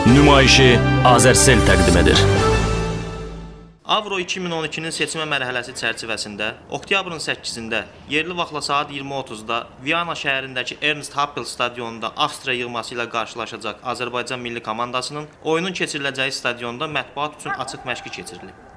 Nümayişi Azərsel təqdim edir. Avro 2012-nin seçmə mərhələsi çərçivəsində oktyabrın 8-də yerli vaxtla saat 20:30-da Viyana şəhərindəki Ernst Happel stadionunda Avstriya yığması ilə qarşılaşacaq Azərbaycan milli komandasının oyunun keçiriləcəyi stadionda mətbuat üçün açıq məşqi keçirilib.